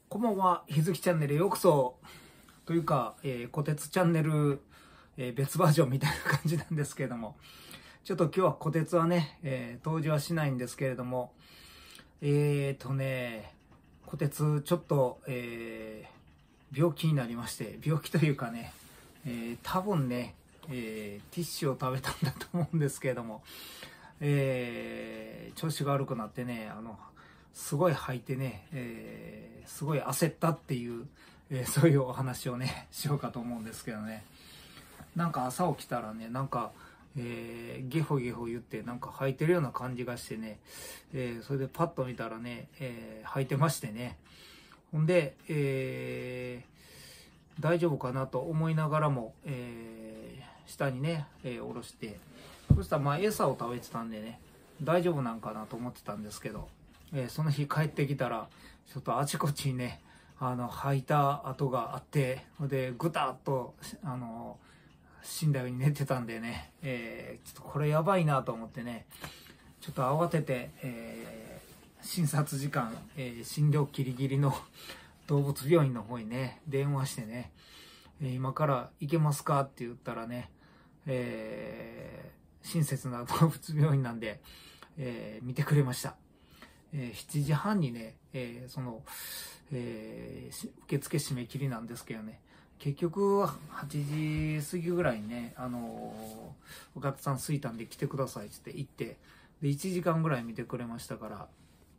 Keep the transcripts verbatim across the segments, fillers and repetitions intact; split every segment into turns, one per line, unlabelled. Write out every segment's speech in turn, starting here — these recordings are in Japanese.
こんばんは、ひづきチャンネルへようこそ。というか、えー、こてつチャンネル、えー、別バージョンみたいな感じなんですけれども、ちょっと今日はこてつはね、えー、登場はしないんですけれども、えーとね、こてつちょっと、えー、病気になりまして、病気というかね、えー、多分ね、えー、ティッシュを食べたんだと思うんですけれども、えー、調子が悪くなってね、あの、すごい吐いてね、えー、すごい焦ったっていう、えー、そういうお話をね、しようかと思うんですけどね。なんか朝起きたらね、なんか、えー、ゲホゲホ言って、なんか吐いてるような感じがしてね、えー、それでパッと見たらね、えー、吐いてましてね。ほんで、えー、大丈夫かなと思いながらも、えー、下にね、えー、下ろして、そしたらまあ餌を食べてたんでね、大丈夫なんかなと思ってたんですけど、えー、その日帰ってきたら、ちょっとあちこちにね、あの、吐いた跡があって、で、ぐたっと、あの、死んだように寝てたんでね、えー、ちょっとこれやばいなと思ってね、ちょっと慌てて、えー、診察時間、えー、診療ギリギリの動物病院の方にね、電話してね、えー、今から行けますかって言ったらね、えー、親切な動物病院なんで、えー、見てくれました。えー、しちじはんにね、えー、その、えー、受付締め切りなんですけどね、結局はちじ過ぎぐらいにね、あのー、お客さんすいたんで来てくださいって言って、で、いちじかんぐらい見てくれましたから、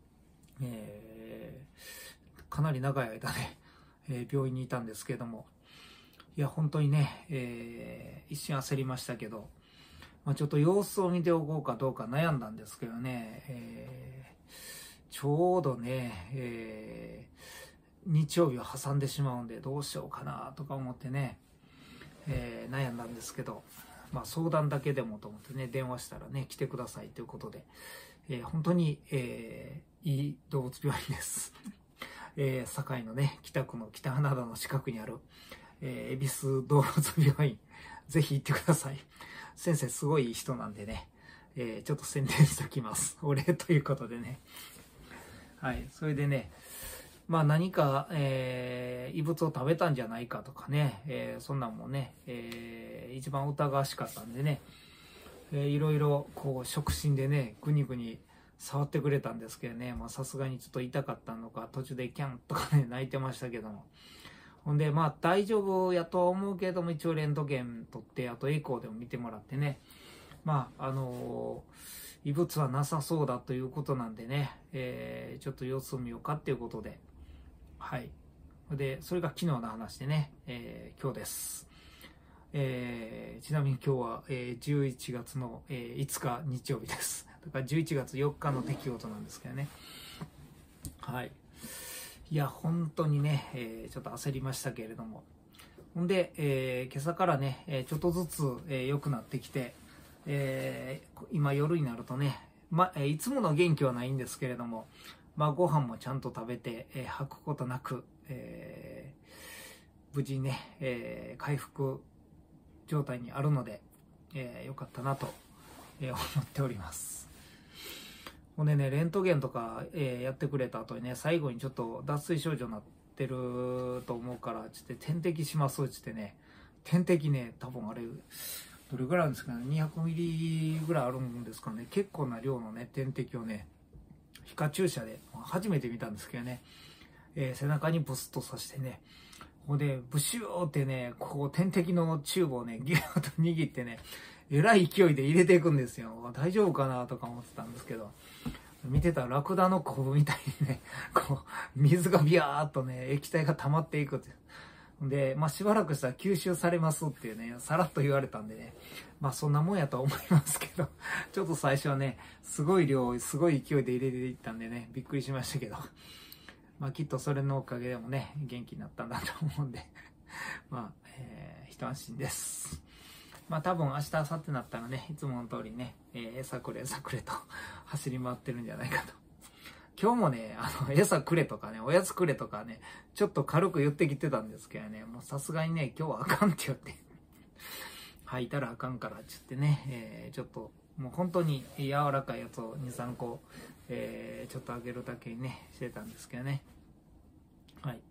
えー、かなり長い間ね、えー、病院にいたんですけども、いや、本当にね、えー、一瞬焦りましたけど、まあ、ちょっと様子を見ておこうかどうか悩んだんですけどね、えーちょうどね、えー、日曜日を挟んでしまうんでどうしようかなとか思ってね、えー、悩んだんですけど、まあ、相談だけでもと思ってね、電話したらね、来てくださいということで、えー、本当に、えー、いい動物病院です。えー、堺のね、北区の北花田の近くにある、えー、恵比寿動物病院、ぜひ行ってください。先生すごいいい人なんでね、えー、ちょっと宣伝しておきます。お礼ということでね。はい、それでね、まあ何か、えー、異物を食べたんじゃないかとかね、えー、そんなんもね、えー、一番疑わしかったんでね、えー、いろいろこう触診でね、ぐにぐに触ってくれたんですけどね、まあさすがにちょっと痛かったのか、途中でキャンとかね、泣いてましたけども。ほんで、まあ大丈夫やとは思うけども、一応レントゲン取って、あとエコーでも見てもらってね、まあ、あのー、異物はなさそうだということなんでね、えー、ちょっと様子を見ようかっていうことで、はい。で、それが昨日の話でね、えー、今日です。えー、ちなみに今日は、えー、じゅういちがつの、えー、いつか日曜日です。だからじゅういちがつよっかの出来事なんですけどね。はい。いや、本当にね、えー、ちょっと焦りましたけれども。ほんで、えー、今朝からね、ちょっとずつ、えー、良くなってきて、えー、今夜になるとね、ま、いつもの元気はないんですけれども、まあ、ご飯もちゃんと食べて、えー、吐くことなく、えー、無事ね、えー、回復状態にあるので、えー、よかったなと、えー、思っております。ほんでね、レントゲンとか、えー、やってくれた後にね、最後にちょっと脱水症状になってると思うから、ちょっと点滴しますって言ってね、点滴ね、多分あれ、どれぐらいあるんですかね、にひゃくミリぐらいあるんですかね、結構な量のね、点滴をね、皮下注射で、初めて見たんですけどね、えー、背中にブスッと刺してね、ここでブシューってね、こう点滴のチューブをね、ギューッと握ってね、えらい勢いで入れていくんですよ。大丈夫かなとか思ってたんですけど、見てたらラクダのコブみたいにね、こう、水がビャーっとね、液体が溜まっていくって。で、まあ、しばらくしたら吸収されますっていうね、さらっと言われたんでね、まあ、そんなもんやとは思いますけど、ちょっと最初はね、すごい量、すごい勢いで入れていったんでね、びっくりしましたけど、まあ、きっとそれのおかげでもね、元気になったんだと思うんで、まあ、えー、一安心です。まあ、多分明日、明後日になったらね、いつもの通りね、えー、餌くれ、餌くれと走り回ってるんじゃないかと。今日もね、あの、餌くれとかね、おやつくれとかね、ちょっと軽く言ってきてたんですけどね、もうさすがにね、今日はあかんって言って、吐いたらあかんからって言ってね、えー、ちょっと、もう本当に柔らかいやつをに、さんこ、えー、ちょっとあげるだけにね、してたんですけどね。はい。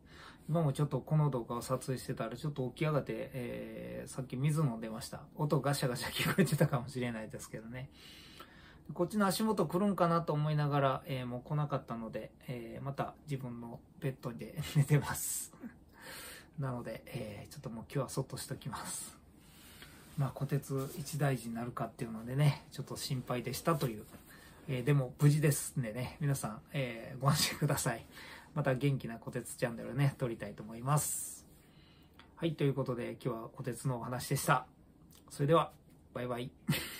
今もちょっとこの動画を撮影してたら、ちょっと起き上がって、えー、さっき水飲んでました。音ガシャガシャ聞こえてたかもしれないですけどね。こっちの足元来るんかなと思いながら、えー、もう来なかったので、えー、また自分のベッドで寝てます。なので、えー、ちょっともう今日はそっとしときます。まあ、虎鉄一大事になるかっていうのでね、ちょっと心配でしたという。えー、でも無事ですんでね、皆さん、えー、ご安心ください。また元気な虎鉄チャンネルをね、撮りたいと思います。はい、ということで今日は虎鉄のお話でした。それでは、バイバイ。